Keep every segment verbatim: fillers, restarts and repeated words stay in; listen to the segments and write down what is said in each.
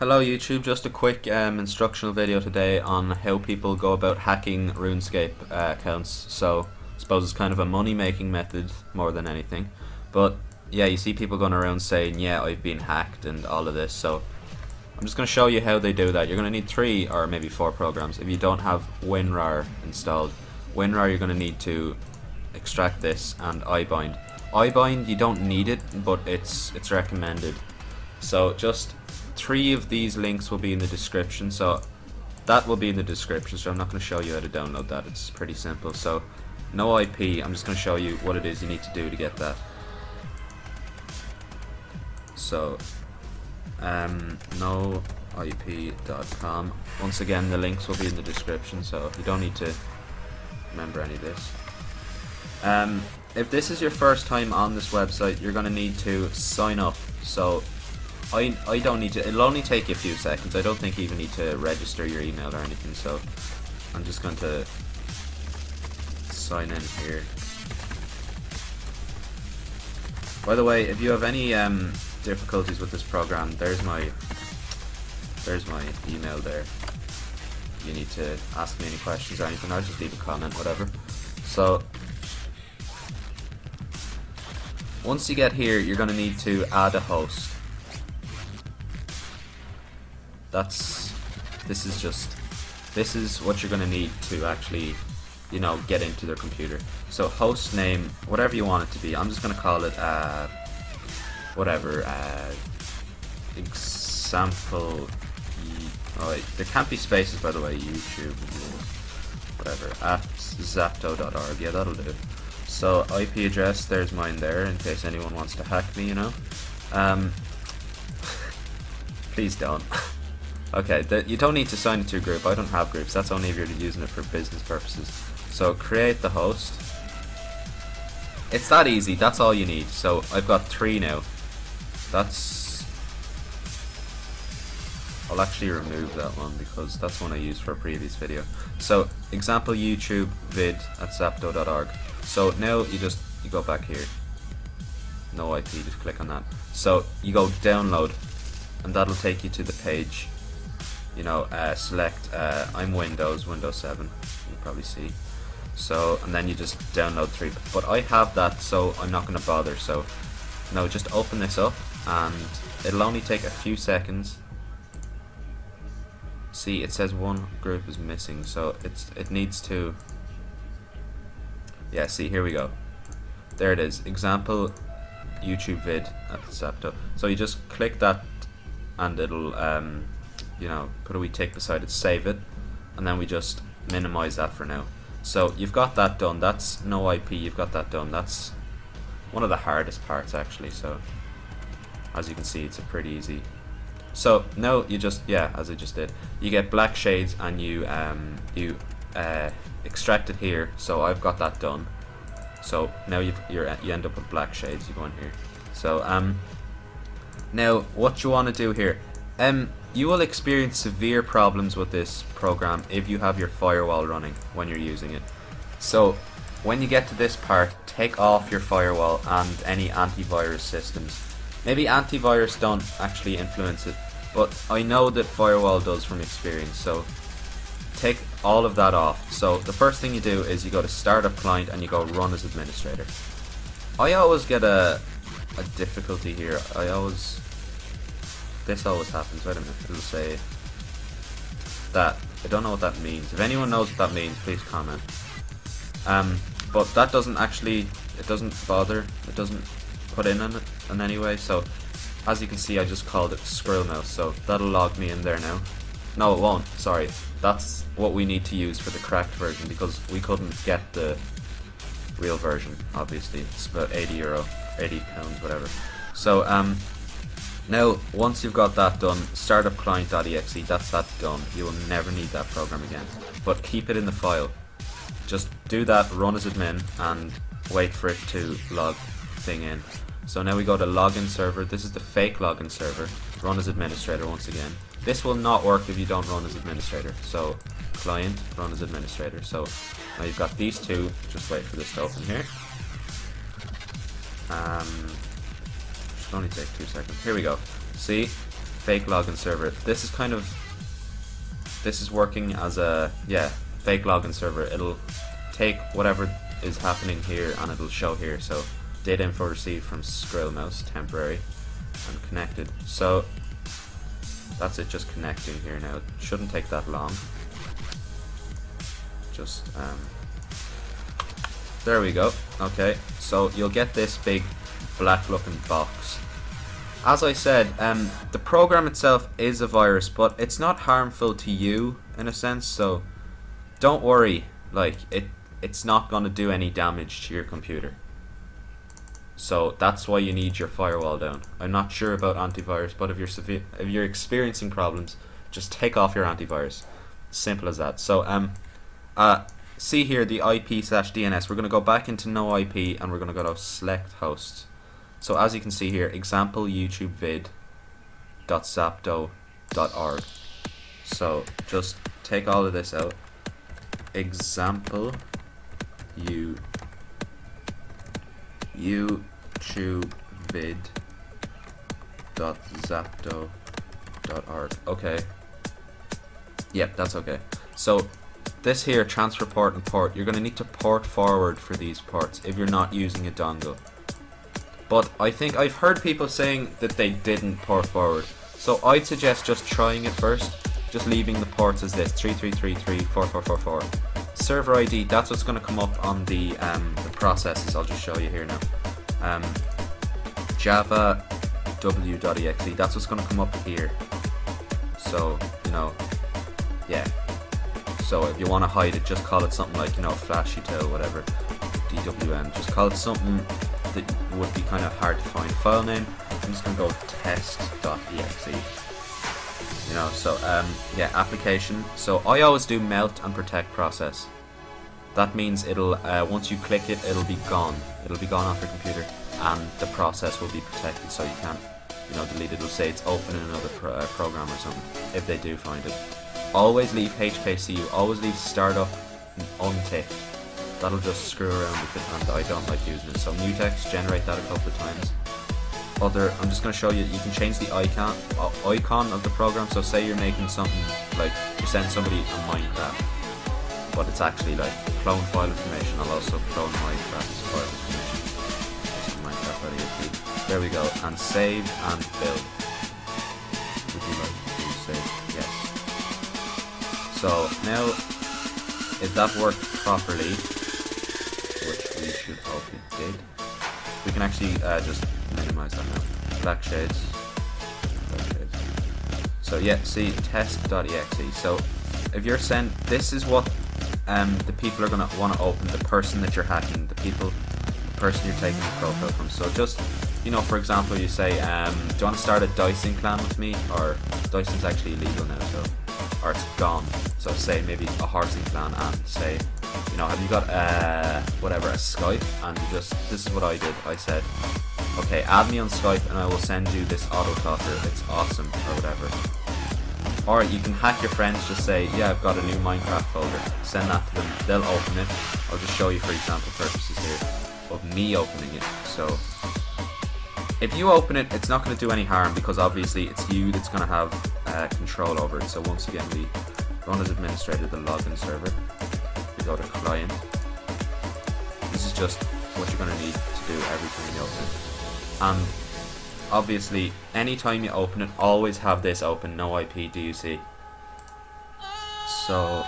Hello YouTube, just a quick um, instructional video today on how people go about hacking Runescape uh, accounts. So I suppose it's kind of a money making method more than anything. But yeah, you see people going around saying, yeah, I've been hacked and all of this. So I'm just going to show you how they do that. You're going to need three or maybe four programs. If you don't have WinRAR installed, WinRAR you're going to need to extract this and iBind. iBind you don't need it, but it's it's recommended. So just three of these links will be in the description, so that will be in the description, so I'm not going to show you how to download that. It's pretty simple. So no I P, I'm just going to show you what it is you need to do to get that. So um, no I P dot com. Once again, the links will be in the description, so you don't need to remember any of this. Um, if this is your first time on this website, you're going to need to sign up. So I, I don't need to, it'll only take you a few seconds. I don't think you even need to register your email or anything, so I'm just going to sign in here. By the way, if you have any um, difficulties with this program, there's my there's my email there. If you need to ask me any questions or anything, I'll just leave a comment, whatever. So once you get here, you're going to need to add a host. That's, this is just, this is what you're going to need to actually, you know, get into their computer. So host name, whatever you want it to be, I'm just going to call it, uh, whatever, uh, example, oh wait, there can't be spaces by the way, YouTube, whatever, at zapto dot org, yeah, that'll do. So I P address, there's mine there, in case anyone wants to hack me, you know. Um, please don't. Okay, the, you don't need to sign into a group. I don't have groups. That's only if you're using it for business purposes. So create the host. It's that easy. That's all you need. So I've got three now. That's... I'll actually remove that one because that's one I used for a previous video. So example YouTube vid at zapto dot org. So now you just you go back here. No I P. Just click on that. So you go download, and that'll take you to the page. You know, uh, select, uh, I'm Windows, Windows seven, you'll probably see. So, and then you just download three. But I have that, so I'm not going to bother. So, no, just open this up, and it'll only take a few seconds. See, it says one group is missing, so it's it needs to. Yeah, see, here we go. There it is. Example YouTube vid at Zapto. So you just click that, and it'll. Um, you know, put a wee tick beside it, save it, and then we just minimize that for now. So you've got that done. That's no I P, you've got that done. That's one of the hardest parts actually, so as you can see it's a pretty easy. So now you just, yeah, as I just did, you get BlackShades and you um, you uh, extract it here. So I've got that done. So now you've, you're, you end up with BlackShades, you go in here. So um, now what you want to do here, um, you will experience severe problems with this program if you have your firewall running when you're using it. So when you get to this part, take off your firewall and any antivirus systems. Maybe antivirus don't actually influence it, but I know that firewall does from experience. So take all of that off. So the first thing you do is you go to startup client and you go run as administrator. I always get a, a difficulty here. I always This always happens. Wait a minute. It'll say that. I don't know what that means. If anyone knows what that means, please comment. Um, but that doesn't actually. It doesn't bother. It doesn't put in on it in any way. So, as you can see, I just called it squirrel mouse. So that'll log me in there now. No, it won't. Sorry. That's what we need to use for the cracked version because we couldn't get the real version. Obviously, it's about eighty euro, eighty pounds, whatever. So um. Now, once you've got that done, startup client dot E X E, that's that done. You will never need that program again. But keep it in the file. Just do that, run as admin, and wait for it to log thing in. So now we go to login server. This is the fake login server. Run as administrator once again. This will not work if you don't run as administrator. So client, run as administrator. So now you've got these two. Just wait for this to open here. Um, only take two seconds. Here we go. See, fake login server. This is kind of, this is working as a, yeah, fake login server. It'll take whatever is happening here and it'll show here. So data info received from Skrill Mouse, temporary and connected. So that's it, just connecting here now. It shouldn't take that long. Just um, there we go. Okay, so you'll get this big black looking box. As I said, um, the program itself is a virus, but it's not harmful to you in a sense, so don't worry, like it it's not going to do any damage to your computer. So that's why you need your firewall down. I'm not sure about antivirus, but if you're severe, if you're experiencing problems, just take off your antivirus. Simple as that. So um uh see here the I P slash D N S. We're going to go back into no I P and we're going to go to select host. So as you can see here, example YouTube vid dot zapdo dot org. So just take all of this out. Example you YouTube vid dot zapdo dot org. Okay. Yep, that's okay. So this here, transfer port and port, you're going to need to port forward for these ports if you're not using a dongle. But I think I've heard people saying that they didn't port forward. So I'd suggest just trying it first, just leaving the ports as this, three three three three four four four four. Server I D, that's what's going to come up on the, um, the processes. I'll just show you here now. Um, Java w dot E X E, that's what's going to come up here. So, you know, yeah. So if you want to hide it, just call it something like, you know, flash util, whatever, D W M. Just call it something that would be kind of hard to find. File name, I'm just going to go test dot E X E. You know, so um, yeah, application. So I always do melt and protect process. That means it'll uh, once you click it, it'll be gone. It'll be gone off your computer, and the process will be protected, so you can't, you know, delete it. It'll say it's open in another pro uh, program or something if they do find it. Always leave H K C U. Always leave startup unticked. That'll just screw around with it, and I don't like using it. So mutex, generate that a couple of times. Other, I'm just going to show you, you can change the icon uh, icon of the program. So say you're making something, like you're sending somebody a Minecraft, but it's actually like clone file information. I'll also clone Minecraft file information. Minecraft.exe. There we go. And save and build. Would you like to save? Yes. So now, if that worked properly, which we should hope it did, we can actually uh, just minimize that now. BlackShades. BlackShades. So yeah, see, test dot E X E. So if you're sent, this is what um, the people are gonna want to open. The person that you're hacking, the people, the person you're taking the profile from. So just, you know, for example, you say, um, do you want to start a dicing clan with me? Or dicing's actually illegal now, so, or it's gone. So say maybe a horsing clan, and say, you know, have you got uh, whatever, a Skype? And you just, this is what I did. I said, okay, add me on Skype and I will send you this auto talker. It's awesome, or whatever. Or you can hack your friends, just say, yeah, I've got a new Minecraft folder. Send that to them, they'll open it. I'll just show you for example purposes here of me opening it. So if you open it, it's not going to do any harm, because obviously it's you that's going to have uh, control over it. So once again, we run as administrator the login server. We go to client. This is just what you're going to need to do every time you open it. And obviously, anytime you open it, always have this open, no I P, do you see? So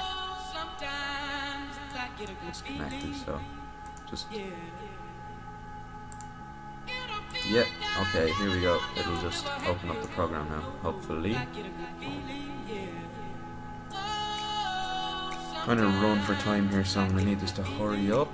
it's connected, so just, yep, okay, here we go. It'll just open up the program now, hopefully. I'm gonna run for time here, so I'm gonna need this to hurry up.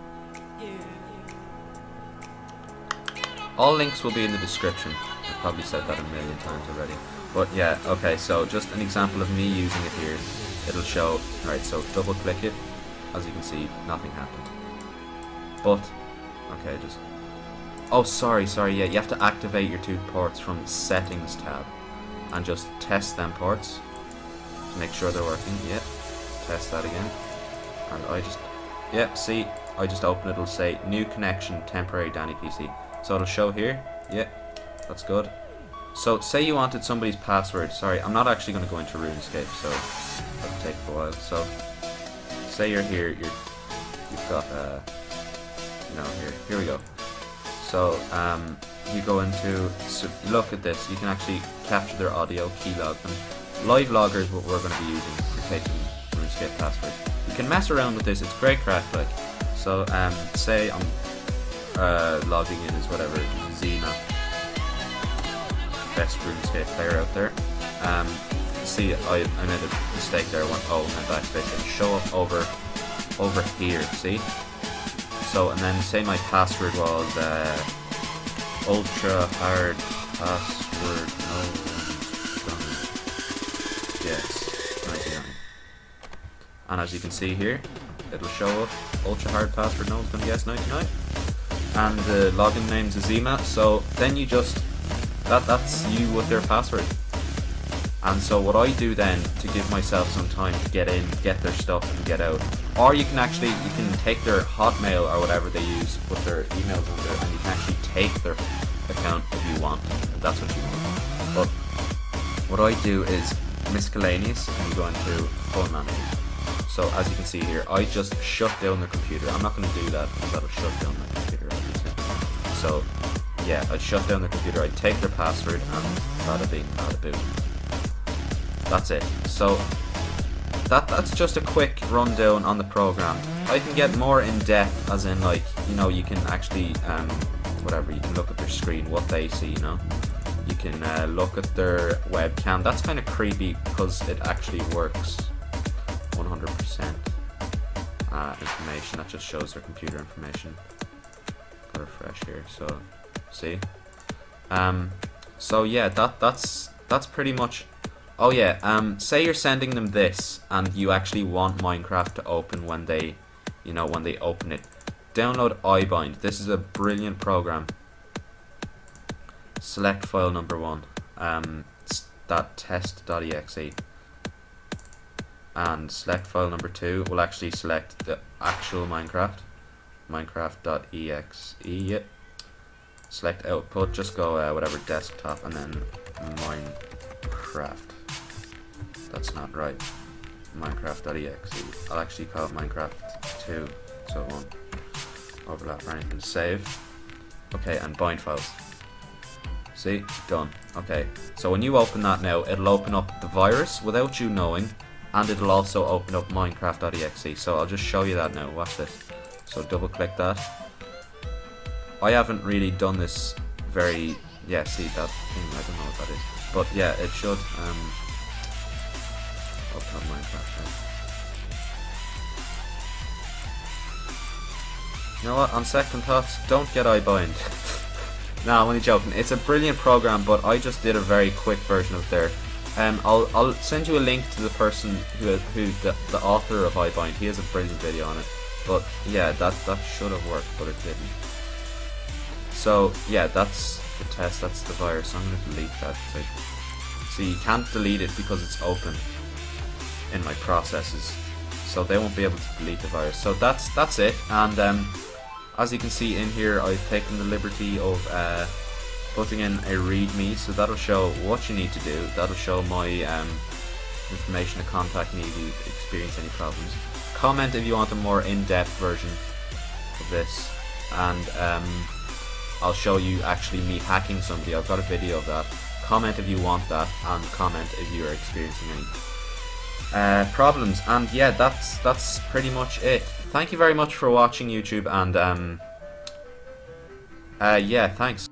All links will be in the description. I've probably said that a million times already. But yeah, okay, so just an example of me using it here. It'll show, right, so double click it. As you can see, nothing happened. But, okay, just, oh sorry, sorry, yeah, you have to activate your two ports from the settings tab. And just test them ports to make sure they're working, yeah. Test that again. And I just, yeah, see, I just open it, it'll say new connection, temporary Danny P C. So it'll show here, yeah, that's good. So say you wanted somebody's password. Sorry, I'm not actually going to go into RuneScape, so that'll take a while. So say you're here, you're you've got uh, you know here here we go. So um, you go into so look at this. You can actually capture their audio, keylog them. Live logger is what we're going to be using for taking RuneScape password. You can mess around with this. It's great crack, like. So um, say I'm uh, logging in as whatever Zena, best RuneScape player out there. Um, see, I, I made a mistake there. I went oh and backspace and show up over over here. See. So and then say my password was uh, ultra hard password. No. Yes, ninety-nine. And as you can see here, it'll show up ultra hard password, no one's gonna guess ninety-nine. And the login name's Azima, so then you just that that's you with their password. And so what I do then to give myself some time to get in, get their stuff and get out. Or you can actually you can take their Hotmail or whatever they use, put their emails on there, and you can actually take their account if you want. If that's what you want. But what I do is miscellaneous and you go into phone manager. So as you can see here, I just shut down the computer. I'm not going to do that because that'll shut down the computer obviously. So yeah, I'd shut down the computer, I'd take their password and bada bing, bada boom. That's it. So that that's just a quick rundown on the program. I can get more in depth as in like, you know, you can actually um, whatever, you can look at their screen, what they see, you know. You can uh, look at their webcam. That's kind of creepy because it actually works one hundred percent uh, information. That just shows their computer information. I'll refresh here. So see. Um. So yeah, that that's that's pretty much. Oh yeah. Um. Say you're sending them this, and you actually want Minecraft to open when they, you know, when they open it. Download iBind. This is a brilliant program. Select file number one, um, that test.exe, and select file number two. We'll actually select the actual Minecraft, Minecraft.exe. Yep. Select output. Just go uh, whatever desktop, and then Minecraft. That's not right. Minecraft.exe. I'll actually call it Minecraft two, so it won't overlap or anything. Save. Okay, and bind files. See? Done. Okay. So when you open that now, it'll open up the virus without you knowing, and it'll also open up Minecraft.exe. So I'll just show you that now. Watch this. So double click that. I haven't really done this very... Yeah, see that thing? I don't know what that is. But yeah, it should um, open up Minecraft now. You know what? On second thoughts, don't get iBind. No, I'm only joking. It's a brilliant program, but I just did a very quick version of there. Um, I'll I'll send you a link to the person who who the, the author of iBind. He has a brilliant video on it. But yeah, that that should have worked, but it didn't. So yeah, that's the test. That's the virus. I'm gonna delete that. See, you can't delete it because it's open in my processes, so they won't be able to delete the virus. So that's that's it. And um. As you can see in here, I've taken the liberty of uh, putting in a readme, so that'll show what you need to do. That'll show my um, information to contact me if you experience any problems. Comment if you want a more in-depth version of this, and um, I'll show you actually me hacking somebody. I've got a video of that. Comment if you want that, and comment if you're experiencing any uh, problems. And yeah, that's that's pretty much it. Thank you very much for watching, YouTube, and um, uh, yeah, thanks.